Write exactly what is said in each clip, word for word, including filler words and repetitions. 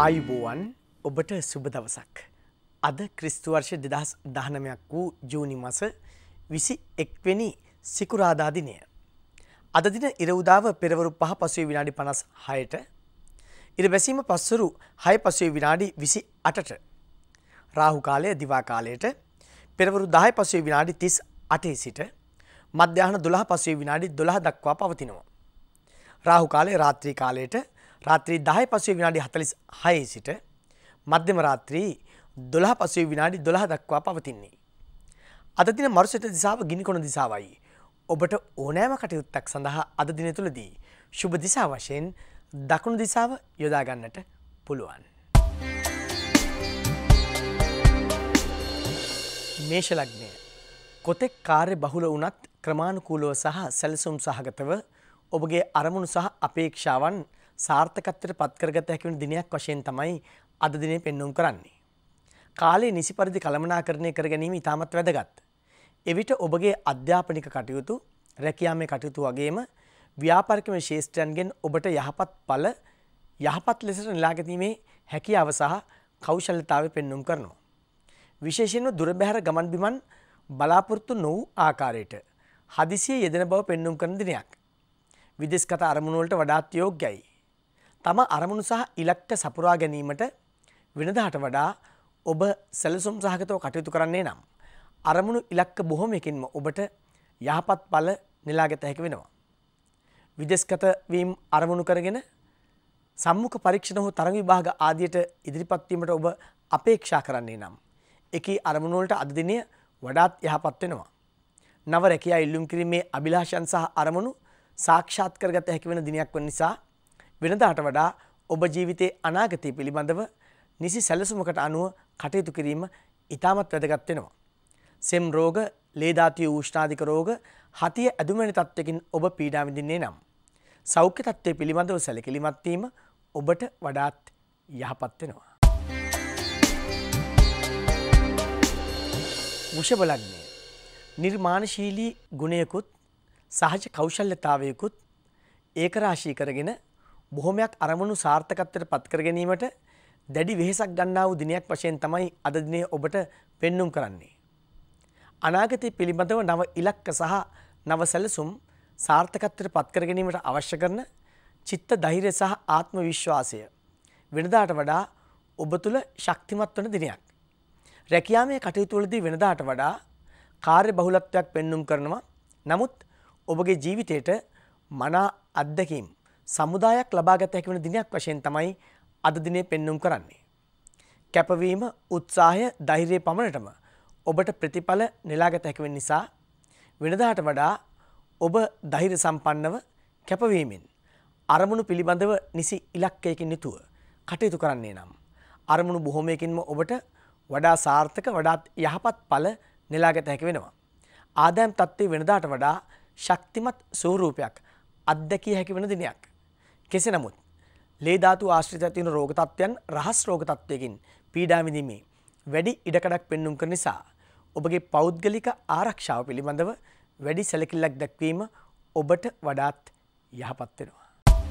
ආයුබෝවන් ඔබට සුබ දවසක්. අද ක්‍රිස්තු වර්ෂ දෙදහස් දහනවයක් වූ ජූනි මාස විසි එක් වෙනි සිකුරාදා දිනය. අද දින ඉර උදාව පෙරවරු පහ පසුවේ විනාඩි පනස් හයට, ඉර බැසීම පස්වරු හය පසුවේ විනාඩි විසි අටට, රාහු කාලය දිවා කාලයට පෙරවරු දහය පසුවේ විනාඩි තිස් අටේ සිට මධ්‍යහන දොළහ පසුවේ විනාඩි දොළහ දක්වා පවතිනවා. රාහු කාලය රාත්‍රී කාලයට රාත්‍රී දහය පසුවේ විනාඩි හතළිස් හයේ සිට මධ්‍යම රාත්‍රී දොළහ පසුවේ විනාඩි දොළහ දක්වා පවතින්නේ. අද දින මරුසිට දිසාව ගිනිකොන දිසාවයි. ඔබට ඕනෑම කටයුත්තක් සඳහා අද දින තුලදී ශුභ දිසාව වශයෙන් දකුණු දිසාව යොදා ගන්නට පුළුවන්. මේෂ ලග්නය. කොතෙක් කාර්ය බහුල වුණත් ක්‍රමානුකූලව සහ සැලසුම් සහගතව ඔබගේ අරමුණු සහ අපේක්ෂාවන් සාර්ථකත්වයට පත් කරගත හැකි වෙන දිනයක් වශයෙන් තමයි අද දිනේ පෙන්වුම් කරන්නේ. කාලය නිසි පරිදි කළමනාකරණය කර ගැනීම ඉතාමත් වැදගත්. එවිට ඔබගේ අධ්‍යාපනික කටයුතු, රැකියාමේ කටයුතු වගේම ව්‍යාපාරික ශේෂ්ත්‍රයන්ගෙන් ඔබට යහපත් ඵල යහපත් ලෙසට නෙලා ගැනීමේ හැකියාව සහ කෞශල්‍යතාවය පෙන්වුම් කරනවා. විශේෂයෙන්ම දුර බැහැර ගමන් බිමන් බලාපොරොත්තු නොවූ ආකාරයට හදිසියේ යෙදෙන බව පෙන්වුම් කරන දිනයක්. විදේශගත අරමුණු වලට වඩාත් යෝග්‍යයි. තම අරමුණු සහ ඉලක්ක සපුරා ගැනීමට වෙනදාට වඩා ඔබ සැලසුම් සහගතව කටයුතු කරන්නේ නම් අරමුණු ඉලක්ක බොහොමයකින්ම ඔබට යහපත් ඵල නෙලාගත හැකි වෙනවා. විදේශගත වීම අරමුණු කරගෙන සම්මුඛ පරීක්ෂණ හෝ තරඟ විභාග ආදියට ඉදිරිපත් වීමට ඔබ අපේක්ෂා කරන්නේ නම් එකී අරමුණු වලට අද දිනය වඩාත් යහපත් වෙනවා. නව රැකියා ඉල්ලුම් කිරීමේ අභිලාෂයන් සහ අරමුණු සාක්ෂාත් කරගත හැකි වෙන දිනයක් වන නිසා වෙනදාට වඩා ඔබ ජීවිතයේ අනාගතය පිළිබඳව නිසි සැලසුමකට අනුව කටයුතු කිරීම ඉතාමත් වැදගත් වෙනවා. සෙම් රෝග, ලේ ධාතුවේ උෂ්ණාධික රෝග, හතිය ඇදුමැණි තත්ත්වකින් ඔබ පීඩා විඳින්නේ නම් සෞඛ්‍ය තත්ත්වය පිළිබඳව සැලකිලිමත් වීම ඔබට වඩාත් යහපත් වෙනවා. වෘෂභ ලග්නය. නිර්මාණශීලී ගුණයකුත් සහජ කෞශල්‍යතාවයකුත් ඒකරාශී කරගෙන බොහොමයක් අරමුණු සාර්ථකත්වයට පත් කර ගැනීමට දැඩි වෙහෙසක් ගන්නා වූ දිනයක් වශයෙන් තමයි අද දිනේ ඔබට පෙන්눔 කරන්නේ. අනාගතය පිළිබඳව නව ඉලක්ක සහ නව සැලසුම් සාර්ථකත්වයට පත් කර ගැනීමට අවශ්‍ය කරන චිත්ත ධෛර්යය සහ ආත්ම විශ්වාසය වෙනදාට වඩා ඔබ තුළ ශක්තිමත් වන දිනයක්. රැකියාමේ කටයුතු වලදී වෙනදාට වඩා කාර්ය බහුලත්වයක් පෙන්눔 කරනවා. නමුත් ඔබගේ ජීවිතයට මනා අත්දැකීම් සමුදායක් ලබාගත හැකි වෙන දිනයක් වශයෙන් තමයි අද දිනේ පෙන්눔 කරන්නේ. කැපවීම, උත්සාහය, ධෛර්යය පමණටම ඔබට ප්‍රතිඵල නෙලාගත හැකි වෙන නිසා වෙනදාට වඩා ඔබ ධෛර්ය සම්පන්නව කැපවීමෙන් අරමුණු පිළිබඳව නිසි ඉලක්කයකින් යුතුව කටයුතු කරන්නේ නම් අරමුණු බොහොමයකින්ම ඔබට වඩා සාර්ථක, වඩාත් යහපත් ඵල නෙලාගත හැකි වෙනවා. ආදායම් තත්ත්වය වෙනදාට වඩා ශක්තිමත් ස්වරූපයක් අත්දැකිය හැකි වෙන දිනයක්. කෙසේ නමුත් ලේ ධාතු ආශ්‍රිත තියෙන රෝග තත්ත්වයන් රහස් රෝග තත්ත්වයකින් පීඩා විඳීමේ වැඩි ඉඩකඩක් පෙන්눔 කරන නිසා ඔබගේ පෞද්ගලික ආරක්ෂාව පිළිබඳව වැඩි සැලකිල්ලක් දක්වීම ඔබට වඩාත් යහපත් වෙනවා.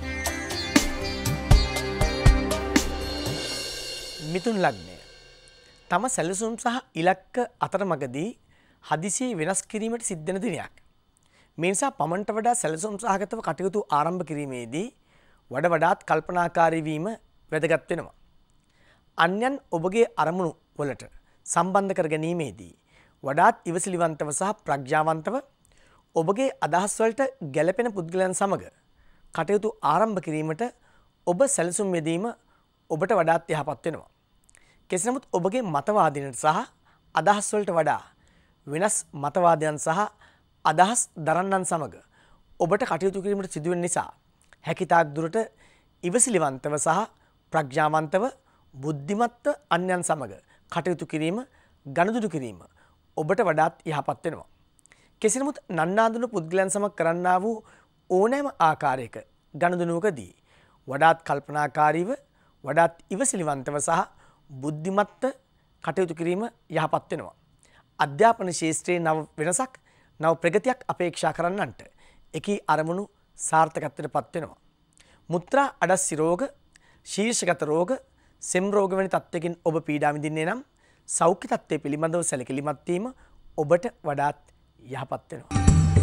මිථුන ලග්නය. තම සැලසුම් සහ ඉලක්ක අතරමඟදී හදිසියේ වෙනස් කිරීමට සිද්ධ වෙන දිනයක්. මේ නිසා පමණට වඩා සැලසුම් සහගතව කටයුතු ආරම්භ කිරීමේදී වඩ වඩාත් කල්පනාකාරී වීම වැදගත් වෙනවා. අන්‍යයන් ඔබගේ අරමුණු වලට සම්බන්ධ කර ගැනීමේදී වඩාත් ඉවසිලිවන්තව සහ ප්‍රඥාවන්තව ඔබගේ අදහස් වලට ගැළපෙන පුද්ගලයන් සමග කටයුතු ආරම්භ කිරීමට ඔබ සැලසුම් යෙදීම ඔබට වඩාත් යහපත් වෙනවා. කෙසේ නමුත් ඔබගේ මතවාදීනට සහ අදහස් වලට වඩා වෙනස් මතවාදයන් සහ අදහස් දරන්නන් සමග ඔබට කටයුතු කිරීමට සිදුවෙන නිසා හැකිතාක් දුරට ඉවසිලිවන්තව සහ ප්‍රඥාවන්තව බුද්ධිමත්ව අන්‍යයන් සමග කටයුතු කිරීම, ගනුදෙනු කිරීම ඔබට වඩාත් යහපත් වෙනවා. කෙසේ නමුත් නන්නාඳුන පුද්ගලයන් සමග කරන්නා වූ ඕනෑම ආකාරයක ගනුදෙනුවකදී වඩාත් කල්පනාකාරීව, වඩාත් ඉවසිලිවන්තව සහ බුද්ධිමත්ව කටයුතු කිරීම යහපත් වෙනවා. අධ්‍යාපන ශාස්ත්‍රයේ නව වෙනසක්, නව ප්‍රගතියක් අපේක්ෂා කරන්නන්ට එකී අරමුණු සාර්ථකත්වයට පත් වෙනවා. මුත්‍රා අඩස්සි රෝග, ශීර්ෂගත රෝග, සෙම් රෝග වැනි තත්ත්වයකින් ඔබ පීඩා විඳින්නේ නම් සෞඛ්‍ය තත්ත්වය පිළිබඳව සැලකිලිමත් වීම ඔබට වඩාත් යහපත් වෙනවා.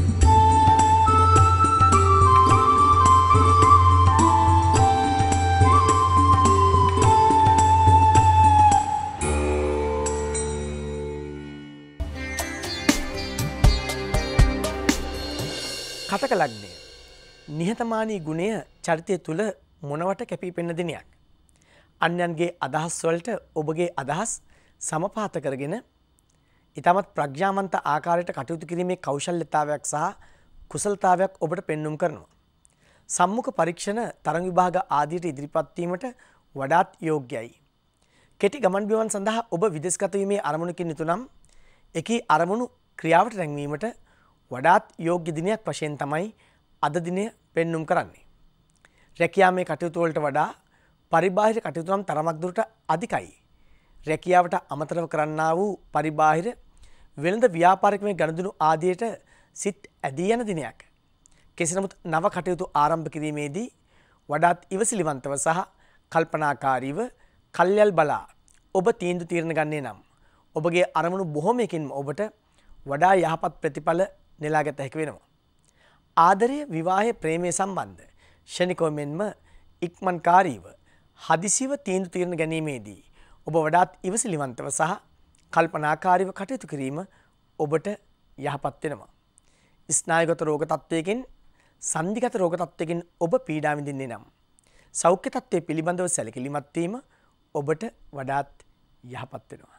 කටක ලග්නය නිහතමානී ගුණය චරිතය තුළ මොනවට කැපී පෙනෙන දිනයක්. අන්‍යයන්ගේ අදහස් වලට ඔබගේ අදහස් සමපාත කරගෙන ඊටමත් ප්‍රඥාවන්ත ආකාරයට කටයුතු කිරීමේ කෞශල්‍යතාවයක් සහ කුසලතාවයක් ඔබට පෙන්눔 කරනවා. සම්මුඛ පරීක්ෂණ තරඟ විභාග ආදියට ඉදිරිපත් වීමට වඩාත් යෝග්‍යයි. කෙටි ගමන් බිමන් සඳහා ඔබ විදේශගත වීමේ අරමුණකින් යුතු නම් එකී අරමුණු ක්‍රියාවට රැංවීමට වඩාත් යෝග්‍ය දිනයක් වශයෙන් තමයි අද දිනය පෙන්눔 කරන්නේ. රැකියාවේ කටයුතු වලට වඩා පරිබාහිර කටයුතු නම් තරමක් දුරට අධිකයි. රැකියාවට අමතරව කරන්නා වූ පරිබාහිර වෙළඳ ව්‍යාපාරිකමේ ගනුදෙනු ආදියට සිත් ඇදී යන දිනයක්. කෙසේ නමුත් නව කටයුතු ආරම්භ කිරීමේදී වඩාත් ඉවසිලිවන්තව සහ කල්පනාකාරීව කල්යල් බලා ඔබ තීන්දුව తీරන ගන්නේ නම් ඔබගේ අරමුණු බොහොමයකින්ම ඔබට වඩා යහපත් ප්‍රතිඵල නෙලාගත හැකි වෙනවා. ආදරය, විවාහය, ප්‍රේමය සම්බන්ධ ෂණිකව මෙන්ම ඉක්මන්කාරීව හදිසියව තීන්දුව తీරන ගැනීමේදී ඔබ වඩාත් ඉවසිලිවන්තව සහ කල්පනාකාරීව කටයුතු කිරීම ඔබට යහපත් වෙනවා. ස්නායුගත රෝග තත්ත්වයකින් සන්ධිගත රෝග තත්ත්වයකින් ඔබ පීඩා විඳින්නේ නම් සෞඛ්‍ය තත්ත්වය පිළිබඳව සැලකිලිමත් වීම ඔබට වඩාත් යහපත් වෙනවා.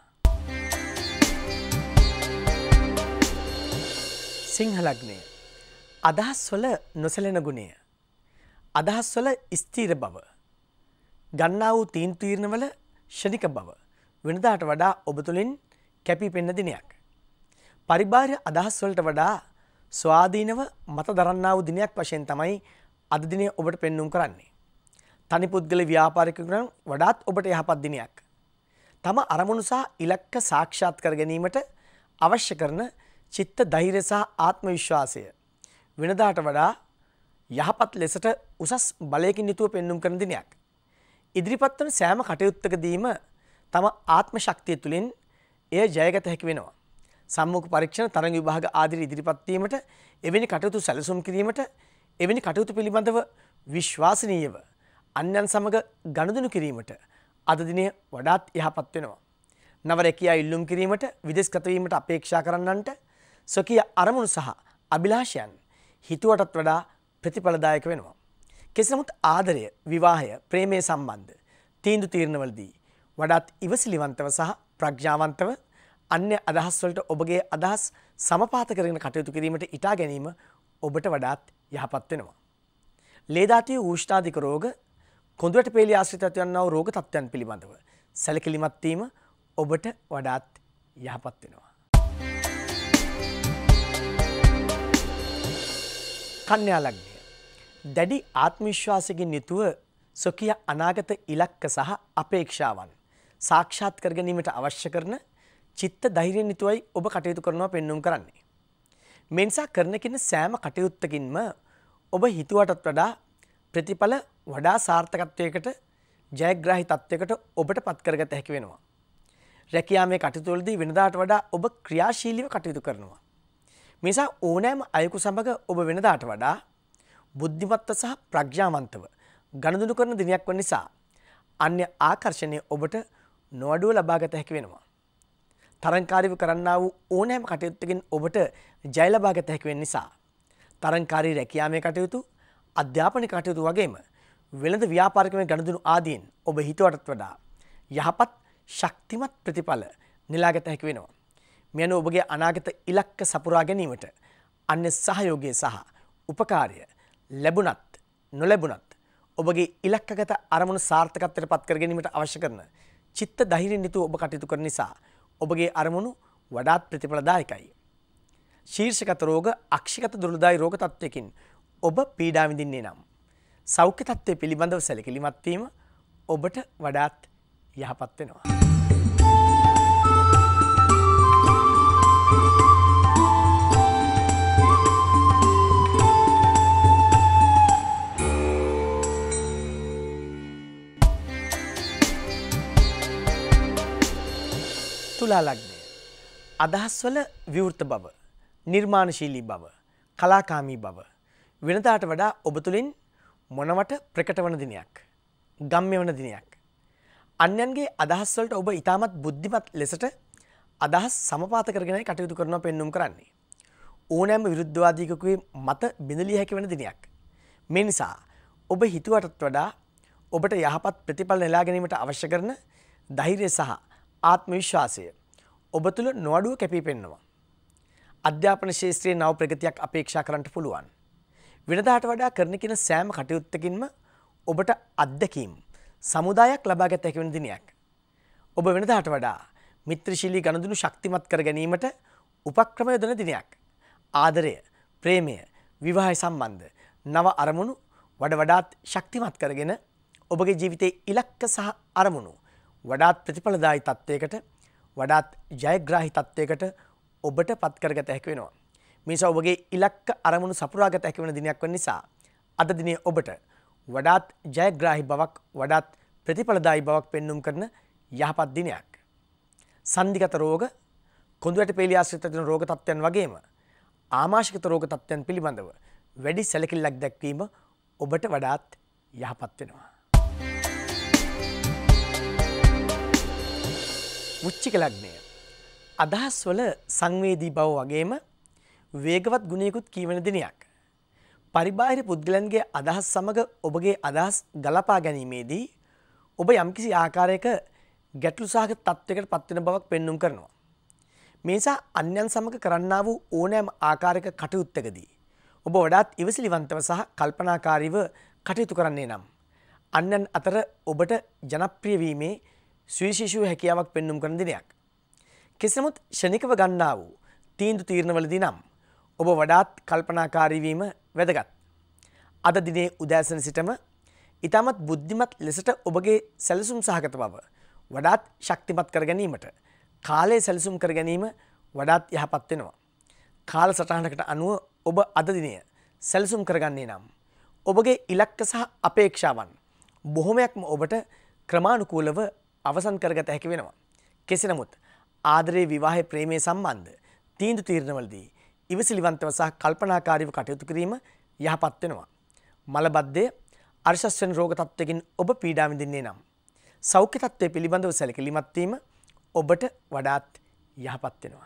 සිංහ ලග්නය අදහස් වල නොසැලෙන ගුණය, අදහස් වල ස්ථීර බව, ගන්නා වූ තීන්දුව తీරනවල ෂණික බව වෙනදාට වඩා ඔබ තුළින් කැපී පෙනෙන දිනයක්. පරිබාහිර අදහස් වලට වඩා ස්වාධීනව මත දරන්නා වූ දිනයක් වශයෙන් තමයි අද දිනය ඔබට පෙන්눔 කරන්නේ. තනි පුද්ගල ව්‍යාපාරිකයන් වඩාත් ඔබට යහපත් දිනයක්. තම අරමුණු සහ ඉලක්ක සාක්ෂාත් කර ගැනීමට අවශ්‍ය කරන චිත්ත ධෛර්ය සහ ආත්ම විශ්වාසය වෙනදාට වඩා යහපත් ලෙසට උසස් බලයකින් යුතුව පෙන්눔 කරන දිනයක්. ඉදිරිපත් වන සෑම කටයුත්තකදීම තම ආත්ම ශක්තිය තුළින් එය ජයගත හැකි වෙනවා. සම්මුඛ පරීක්ෂණ තරඟ විභාග ආදී ඉදිරිපත් වීමට, එවැනි කටයුතු සැලසුම් කිරීමට, එවැනි කටයුතු පිළිබඳව විශ්වාසනීයව අන්‍යයන් සමග ගනුදෙනු කිරීමට අද දිනය වඩාත් යහපත් වෙනවා. නව රැකියා ඉල්ලුම් කිරීමට, විදේශගත වීමට අපේක්ෂා කරන්නන්ට ස්වකීය අරමුණු සහ අභිලාෂයන් හිතුවටත් වඩා ප්‍රතිඵලදායක වෙනවා. කෙසේ නමුත් ආදරය, විවාහය, ප්‍රේමය සම්බන්ධ තීන්දුව తీරනවලදී වඩාත් ඉවසිලිවන්තව සහ ප්‍රඥාවන්තව අන්‍ය අදහස් වලට ඔබගේ අදහස් සමපාත කරගෙන කටයුතු කිරීමට ඉටා ගැනීම ඔබට වඩාත් යහපත් වෙනවා. ලේදාතිය ඌෂ්ණාධික රෝග, කොඳුරට පේලි ආශ්‍රිතව යනා වූ රෝග තත්ත්වයන් පිළිබඳව සැලකිලිමත් වීම ඔබට වඩාත් යහපත් වෙනවා. කන්‍යා ලග්නය දැඩි ආත්ම විශ්වාසයෙන් යුතුව ස්වකීය අනාගත ඉලක්ක සහ අපේක්ෂාවන් සාක්ෂාත් කර ගැනීමට අවශ්‍ය කරන චිත්ත ධෛර්යයෙන් යුතුවයි ඔබ කටයුතු කරනවා පෙන්눔 කරන්නේ. මේ නිසා කරන කින සෑම කටයුත්තකින්ම ඔබ හිතුවටත් වඩා ප්‍රතිඵල වඩා සාර්ථකත්වයකට, ජයග්‍රාහී තත්වයකට ඔබට පත් කරගත හැකි වෙනවා. රැකියාවේ කටයුතු වලදී වෙනදාට වඩා ඔබ ක්‍රියාශීලීව කටයුතු කරනවා. මේ නිසා ඕනෑම අයෙකු සමග ඔබ වෙනදාට වඩා බුද්ධිමත්ව සහ ප්‍රඥාවන්තව ගනුදෙනු කරන දිනයක් වන නිසා අන්‍ය ආකර්ෂණය ඔබට නොඅඩුව ලබාගත හැකි වෙනවා. තරංකාරීව කරන්නා වූ ඕනෑම කටයුත්තකින් ඔබට ජය ලබාගත හැකි වෙන නිසා තරංකාරී රැකියාවේ කටයුතු, අධ්‍යාපනික කටයුතු වගේම වෙළඳ ව්‍යාපාරිකමේ ගනුදෙනු ආදීන් ඔබ හිතුවටත් වඩා යහපත් ශක්තිමත් ප්‍රතිඵල නෙලාගත හැකි වෙනවා. මේ අනුව ඔබගේ අනාගත ඉලක්ක සපුරා ගැනීමට අන්‍ය සහයෝගය සහ උපකාරය ලැබුණත් නොලැබුණත් ඔබගේ ඉලක්කගත අරමුණු සාර්ථකත්වයට පත් කර ගැනීමට අවශ්‍ය කරන චිත්ත ධෛර්යයෙන් යුතුව ඔබ කටයුතු කරන නිසා ඔබගේ අරමුණු වඩාත් ප්‍රතිඵලදායකයි. ශීර්ෂගත රෝග, අක්ෂිගත දුර්ලභ රෝග තත්ත්වයකින් ඔබ පීඩා විඳින්නේ නම් සෞඛ්‍ය තත්ත්වය පිළිබඳව සැලකිලිමත් වීම ඔබට වඩාත් යහපත් වෙනවා. තුලා ලග්නය. අදහස්වල විවෘත බව, නිර්මාණශීලී බව, කලාකාමී බව වෙනදාට වඩා ඔබ තුළින් මොනවට ප්‍රකට වන දිනයක්, ගම්ම්‍ය වන දිනයක්. අන්‍යයන්ගේ අදහස් වලට ඔබ ඊටමත් බුද්ධිමත් ලෙසට අදහස් සමපාත කරගෙනයි කටයුතු කරනවා පෙන්눔 කරන්නේ. ඕනෑම විරුද්ධවාදීකකුගේ මත බිඳලිය හැකි වන දිනයක්. මේ නිසා ඔබ හිතුවටත් වඩා ඔබට යහපත් ප්‍රතිඵල නෙලා ගැනීමට අවශ්‍ය කරන ධෛර්යය සහ ආත්ම විශ්වාසය ඔබ තුළ නොඅඩුව කැපී පෙනෙනවා. අධ්‍යාපන ශාස්ත්‍රයේ නව ප්‍රගතියක් අපේක්ෂා කරන්නට පුළුවන්. වෙනදාට වඩා කරන කින සෑම කටයුත්තකින්ම ඔබට අත්දැකීම් සමුදායක් ලබා ගත හැකි වෙන දිනයක්. ඔබ වෙනදාට වඩා මිත්‍රශීලී ගනුදෙනු ශක්තිමත් කර ගැනීමට උපක්‍රම යොදන දිනයක්. ආදරය, ප්‍රේමය, විවාහය සම්බන්ධ නව අරමුණු වඩ වඩාත් ශක්තිමත් කරගෙන ඔබගේ ජීවිතයේ ඉලක්ක සහ අරමුණු වඩාත් ප්‍රතිඵලදායී තත්වයකට, වඩාත් ජයග්‍රාහී තත්වයකට ඔබට පත් කරගත හැකි වෙනවා. මේ නිසා ඔබගේ ඉලක්ක අරමුණු සපුරාගත හැකි වෙන දිනයක් වන නිසා අද දිනේ ඔබට වඩාත් ජයග්‍රාහී බවක්, වඩාත් ප්‍රතිඵලදායී බවක් පෙන්눔 කරන යහපත් දිනයක්. සන්ධිගත රෝග, කොඳු වැටි පෙළිය ආශ්‍රිත වෙන රෝග තත්ත්වයන් වගේම ආමාශිකත රෝග තත්ත්වයන් පිළිබඳව වැඩි සැලකිල්ලක් දැක්වීම ඔබට වඩාත් යහපත් වෙනවා. වෘශ්චික ලග්නය. අදහස් වල සංවේදී බව වගේම වේගවත් ගුණයකුත් කීවන දිනයක්. පරිබාහිර පුද්ගලයන්ගේ අදහස් සමග ඔබගේ අදහස් ගලපා ගැනීමේදී ඔබ යම්කිසි ආකාරයක ගැටලු සහගත තත්ත්වයකට පත්වෙන බවක් පෙන්눔 කරනවා. මේ නිසා අන්‍යයන් සමග කරන්නා වූ ඕනෑම ආකාරයක කටයුත්තකදී ඔබ වඩාත් ඉවසිලිවන්තව සහ කල්පනාකාරීව කටයුතු කරන්නේ නම් අන්‍යයන් අතර ඔබට ජනප්‍රිය වීමේ සුවිශේෂී හැකියාවක් පෙන්눔 කරන දිනයක්. කෙසේ නමුත් ෂණිකව ගන්නා වූ තීන්දුව තීරණවලදී නම් ඔබ වඩාත් කල්පනාකාරී වීම වැදගත්. අද දිනේ උදෑසන සිටම ඊටමත් බුද්ධිමත් ලෙසට ඔබගේ සැලසුම් සහගත බව වඩාත් ශක්තිමත් කර ගැනීමට කාලය සැලසුම් කර ගැනීම වඩාත් යහපත් වෙනවා. කාල සටහනකට අනුව ඔබ අද දිනය සැලසුම් කරගන්නේ නම් ඔබගේ ඉලක්ක සහ අපේක්ෂාවන් බොහොමයක්ම ඔබට ක්‍රමානුකූලව අවසන් කරගත හැකි වෙනවා. කෙසේ නමුත් ආදරේ, විවාහයේ, ප්‍රේමයේ සම්බන්ධ තීන්දුව තීරණවලදී ඉවසිලිවන්තව සහ කල්පනාකාරීව කටයුතු කිරීම යහපත් වෙනවා. මලබද්ධය, අර්ශස් වෙන රෝග තත්ත්වයකින් ඔබ පීඩා විඳින්නේ නම් සෞඛ්‍ය තත්ත්වය පිළිබඳව සැලකිලිමත් වීම ඔබට වඩාත් යහපත් වෙනවා.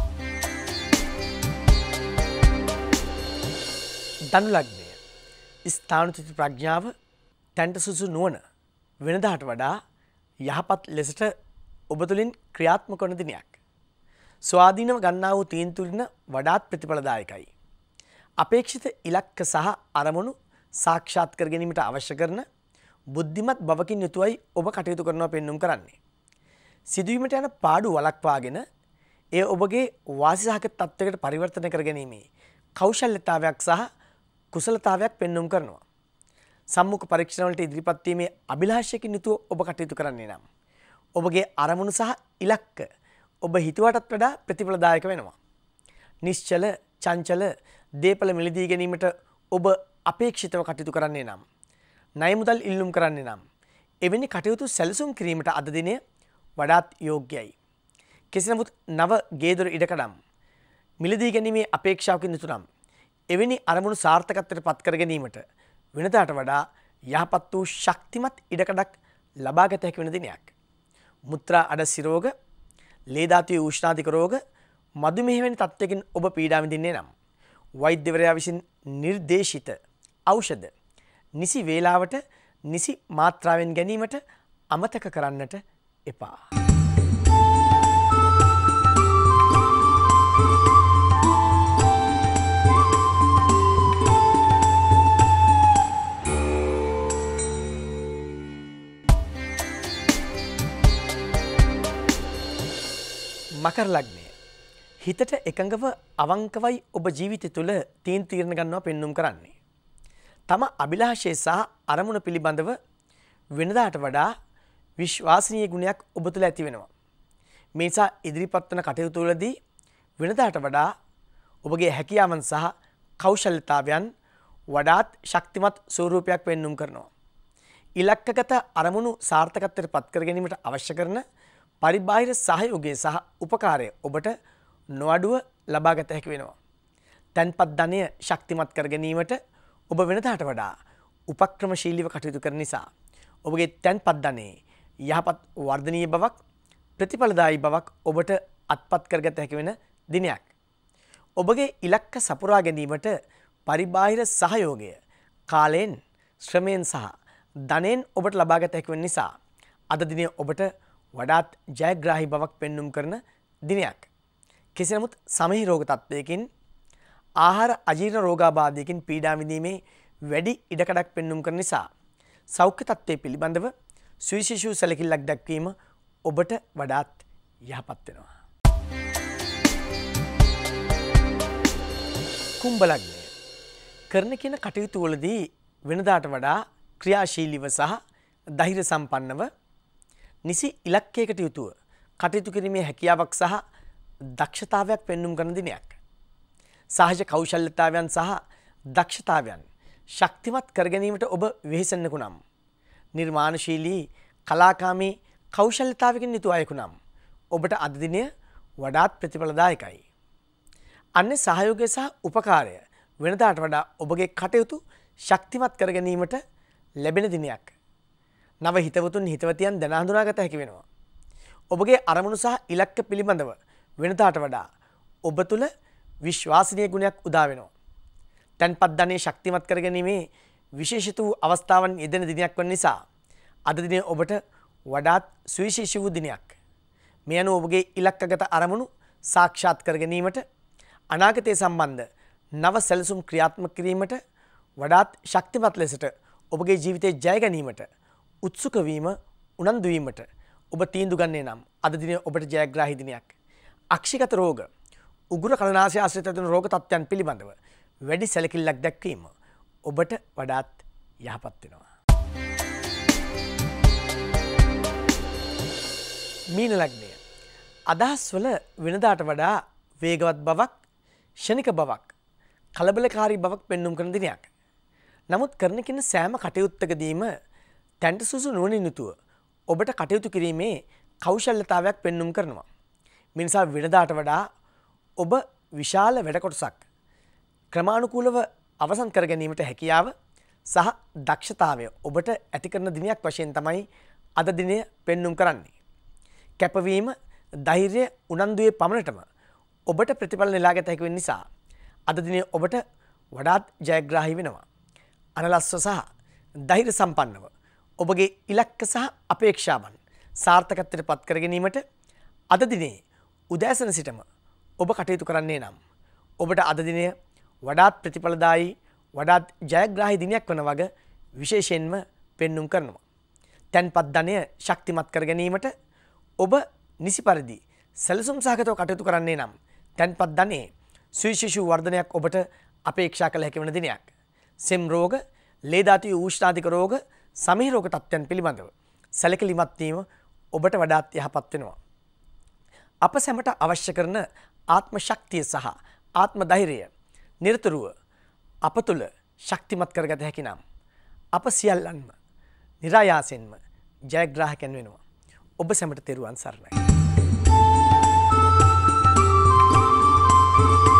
ධනු ලග්නය. ස්ථානෝචිත ප්‍රඥාව, තැන්ට සුසු නුවණ වෙනදාට වඩා යහපත් ලෙසට ඔබ තුළින් ක්‍රියාත්මක වන දිනයක්. ස්වාධීනව ගන්නා වූ තීන්දුව වඩාත් ප්‍රතිඵලදායකයි. අපේක්ෂිත ඉලක්ක සහ අරමුණු සාක්ෂාත් කර ගැනීමට අවශ්‍ය කරන බුද්ධිමත් බවකින් යුතුවයි ඔබ කටයුතු කරනවා පෙන්눔 කරන්නේ. සිදුවීමට යන පාඩු වළක්වාගෙන එය ඔබගේ වාසිසහගත තත්ත්වයකට පරිවර්තනය කර ගැනීමේ කෞශල්‍යතාවයක් සහ කුසලතාවයක් පෙන්눔 කරනවා. සම්මුඛ පරීක්ෂණ වලට ඉදිරිපත් වීමේ අභිලාෂයකින් යුතුව ඔබ කටයුතු කරන්නේ නම් ඔබගේ අරමුණු සහ ඉලක්ක ඔබ හිතුවටත් වඩා ප්‍රතිඵලදායක වෙනවා. නිශ්චල, චංචල දේපල මිලදී ගැනීමට ඔබ අපේක්ෂිතව කටයුතු කරන්නේ නම්, ණය මුදල් ඉල්ලුම් කරන්නේ නම් එවැනි කටයුතු සැලසුම් කිරීමට අද දිනය වඩාත් යෝග්‍යයි. කෙසේ නමුත් නව ගේදොර ඉඩකඩම් මිලදී ගැනීමේ අපේක්ෂාවකින් යුතු නම් එවැනි අරමුණු සාර්ථකත්වයට පත් කර ගැනීමට වෙනදාට වඩා යහපත් වූ ශක්තිමත් ඉඩකඩක් ලබා ගත හැකි වෙන දිනයක්. මුත්‍රා අඩසි රෝග, ලේ ධාතුවේ උෂ්ණාධික රෝග, මధుමේහ වැනි තත්ත්වයකින් ඔබ පීඩා විඳින්නේ නම් වෛද්‍යවරයා විසින් නිර්දේශිත ඖෂධ නිසි වේලාවට නිසි මාත්‍රාවෙන් ගැනීමට අමතක කරන්නට එපා. මකර ලග්නය. හිතට එකඟව අවංකවයි ඔබ ජීවිතය තුළ තීන්දුව తీරන ගන්නවා පෙන්눔 කරන්නේ. තම අභිලාෂය සහ අරමුණ පිළිබඳව වෙනදාට වඩා විශ්වාසනීය ගුණයක් ඔබ තුළ ඇති වෙනවා. මේ නිසා ඉදිරිපත් වන කටයුතු වලදී වෙනදාට වඩා ඔබගේ හැකියාවන් සහ කෞශල්‍යතාවයන් වඩාත් ශක්තිමත් ස්වරූපයක් පෙන්눔 කරනවා. ඉලක්කගත අරමුණු සාර්ථකත්වයට පත් කර ගැනීමට අවශ්‍ය කරන පරිබාහිර සහයෝගය සහ උපකාරය ඔබට නොඅඩුව ලබාගත හැකි වෙනවා. තැන්පත් ධනය ශක්තිමත් කර ගැනීමට ඔබ වෙනදාට වඩා උපක්‍රමශීලීව කටයුතු කරන නිසා ඔබගේ තැන්පත් ධනයේ යහපත් වර්ධනීය බවක් ප්‍රතිඵලදායී බවක් ඔබට අත්පත් කරගත හැකි වෙන දිනයක්. ඔබගේ ඉලක්ක සපුරා ගැනීමට පරිබාහිර සහයෝගය කාලයෙන් ශ්‍රමයෙන් සහ ධනයෙන් ඔබට ලබාගත හැකි වෙන නිසා අද දිනය ඔබට වඩාත් ජයග්‍රාහී බවක් පෙන්눔 කරන දිනයක්. කෙසේ නමුත් සමහි රෝග තත්ත්වයකින් ආහාර අජීර්ණ රෝගාබාධයකින් පීඩා විඳීමේ වැඩි ඉඩකඩක් පෙන්눔 කරන නිසා සෞඛ්‍ය තත්ත්වය පිළිබඳව සුවිශේෂී සැලකිල්ලක් දක්වීම ඔබට වඩාත් යහපත් වෙනවා. කුම්භ ලග්නය කරන කියන කටයුතු වලදී වෙනදාට වඩා ක්‍රියාශීලීව සහ ධෛර්ය සම්පන්නව නිසි ඉලක්කයකට යුතුව කටයුතු කිරීමේ හැකියාවක් සහ දක්ෂතාවයක් පෙන්눔 කරන දිනයක්. සහජ කෞශල්‍යතාවයන් සහ දක්ෂතාවයන් ශක්තිමත් කර ගැනීමට ඔබ වෙහෙසෙන්නකු නම් නිර්මාණශීලී කලාකාමී කෞශල්‍යතාවකින් යුතු අයෙකු නම් ඔබට අද දිනය වඩාත් ප්‍රතිඵලදායකයි. අන්නේ සහයෝගය සහ උපකාරය වෙනදාට වඩා ඔබගේ කටයුතු ශක්තිමත් කර ගැනීමට ලැබෙන දිනයක්. නව හිතවතුන් හිතවතියන් දැන හඳුනාගත හැකි වෙනවා. ඔබගේ අරමුණු සහ ඉලක්ක පිළිබඳව වෙනදාට වඩා ඔබ තුළ විශ්වාසනීය ගුණයක් උදා වෙනවා. තැන්පත් ධනය ශක්තිමත් කර ගැනීමේ විශේෂිත වූ අවස්ථාවන් යෙදෙන දිනයක් වන නිසා අද දිනේ ඔබට වඩාත් සුවිශේෂී වූ දිනයක්. මේ අනුව ඔබගේ ඉලක්කගත අරමුණු සාක්ෂාත් කර ගැනීමට අනාගතය සම්බන්ධ නව සැලසුම් ක්‍රියාත්මක කිරීමට වඩාත් ශක්තිමත් ලෙසට ඔබගේ ජීවිතයේ ජය ගැනීමට උත්සුක වීම උනන්දු වීමට ඔබ තීන්දුව ගන්නේ නම් අද දිනේ ඔබට ජයග්‍රාහී දිනයක්. අක්ෂිගත රෝග උගුර කලනාසය ආශ්‍රිත වන රෝග තත්ත්වයන් පිළිබඳව වැඩි සැලකිල්ලක් දැක්වීම ඔබට වඩාත් යහපත් වෙනවා. මීන ලග්නය අදහස් වල වෙනදාට වඩා වේගවත් බවක් ෂණික බවක් කලබලකාරී බවක් පෙන්눔 කරන දිනයක්. නමුත් කරන කින සෑම කටයුත්තකදීම තැන්ට සුසු නුවණින් යුතුව ඔබට කටයුතු කිරීමේ කෞශල්‍යතාවයක් පෙන්눔 කරනවා. මේ නිසා වෙනදාට වඩා ඔබ විශාල වැඩ කොටසක් ක්‍රමානුකූලව අවසන් කර ගැනීමට හැකියාව සහ දක්ෂතාවය ඔබට ඇති කරන දිනයක් වශයෙන් තමයි අද දිනය පෙන්눔 කරන්නේ. කැපවීම ධෛර්යය උනන්දුවේ පමණටම ඔබට ප්‍රතිඵල නෙලාගත හැකි වෙන නිසා අද දිනේ ඔබට වඩාත් ජයග්‍රාහී වෙනවා. අනලස්ව සහ ධෛර්ය සම්පන්නව ඔබගේ ඉලක්ක සහ අපේක්ෂාවන් සාර්ථකත්වයට පත් කර ගැනීමට අද දිනේ උදෑසන සිටම ඔබ කටයුතු කරන්නේ නම් ඔබට අද දිනය වඩාත් ප්‍රතිඵලදායී වඩාත් ජයග්‍රාහී දිනයක් වන වග විශේෂයෙන්ම පෙන්눔 කරනවා. තැන්පත් ධනය ශක්තිමත් කර ගැනීමට ඔබ නිසි පරිදි සැලසුම් සහගතව කටයුතු කරන්නේ නම් තැන්පත් ධනයේ සුවිශේෂී වර්ධනයක් ඔබට අපේක්ෂා කළ හැකි වන දිනයක්. සෙම් රෝග, ලේ ධාතු උෂ්ණාධික රෝග, සමහි රෝග තත්ත්වයන් පිළිබඳව සැලකිලිමත් වීම ඔබට වඩාත් යහපත් වෙනවා. අප සැමට අවශ්‍ය කරන ආත්ම ශක්තිය සහ ආත්ම ධෛර්යය නිරතුරුව අප තුළ ශක්තිමත් කරගත හැකි නම් අප සියල්ලන්ම නිරායාසයෙන්ම ජයග්‍රාහකයන් වෙනවා. ඔබ සැමට තෙරුවන් සරණයි.